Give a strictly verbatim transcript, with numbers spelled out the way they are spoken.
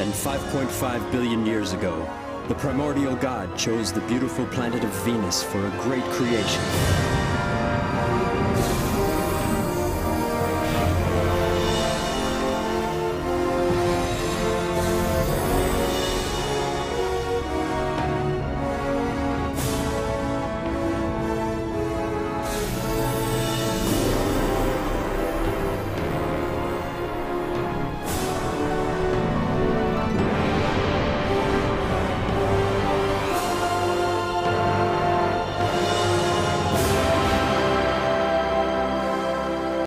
And five point five billion years ago, the primordial god chose the beautiful planet of Venus for a great creation.